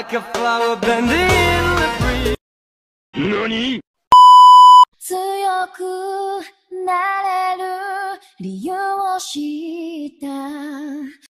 like a flower bending in the breeze. 何？ 強くなれる理由を知った